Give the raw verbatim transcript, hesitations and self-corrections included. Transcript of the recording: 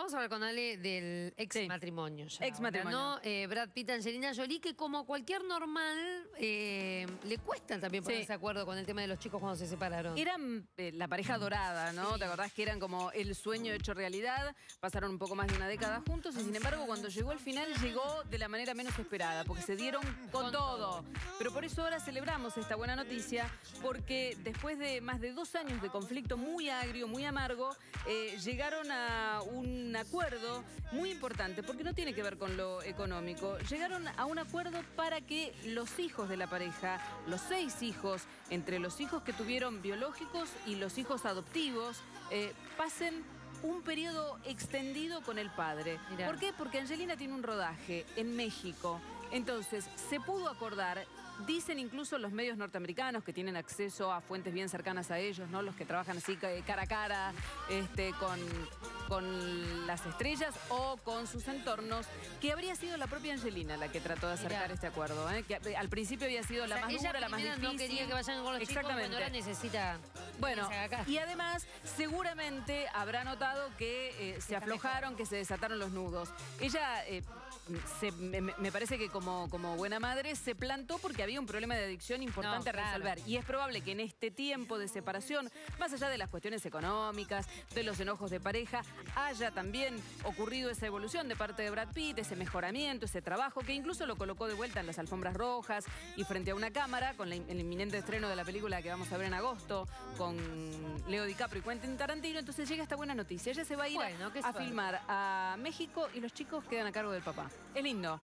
vamos a hablar con Ale del ex Sí. matrimonio. Ya Ex ahora, matrimonio. ¿no? Eh, Brad Pitt, Angelina Jolie, que como cualquier normal, eh, le cuesta también ponerse Sí. de acuerdo con el tema de los chicos cuando se separaron. Eran eh, la pareja dorada, ¿no? Sí. ¿Te acordás que eran como el sueño hecho realidad? Pasaron un poco más de una década juntos y sin embargo cuando llegó el final llegó de la manera menos esperada, porque se dieron con, Con todo. todo. Pero por eso ahora celebramos esta buena noticia, porque después de más de dos años de conflicto muy agrio, muy amargo, eh, llegaron a un acuerdo muy importante, porque no tiene que ver con lo económico. Llegaron a un acuerdo para que los hijos de la pareja, los seis hijos, entre los hijos que tuvieron biológicos y los hijos adoptivos, eh, pasen un periodo extendido con el padre. Mirá. ¿Por qué? Porque Angelina tiene un rodaje en México. Entonces, se pudo acordar, dicen incluso los medios norteamericanos que tienen acceso a fuentes bien cercanas a ellos, ¿no? Los que trabajan así cara a cara, este, con, con las estrellas o con sus entornos, que habría sido la propia Angelina la que trató de acercar Mirá. este acuerdo, ¿eh? Que al principio había sido la O sea, más ella dura, la más primero difícil. no quería que vayan con los chicos, Exactamente. bueno, ahora necesita... Bueno, que se haga acá. y además seguramente habrá notado que eh, se Está aflojaron, mejor. que se desataron los nudos. Ella, eh, se- me, me parece que como, como buena madre, se plantó porque había un problema de adicción importante No, a claro. resolver. Y es probable que en este tiempo de separación, más allá de las cuestiones económicas, de los enojos de pareja, haya también ocurrido esa evolución de parte de Brad Pitt, ese mejoramiento, ese trabajo, que incluso lo colocó de vuelta en las alfombras rojas y frente a una cámara, con la- el inminente estreno de la película que vamos a ver en agosto, con Leo DiCaprio y Quentin Tarantino. Entonces llega esta buena noticia. Ella se va a ir Bueno, qué a suerte. filmar a México y los chicos quedan a cargo del papá. Es lindo.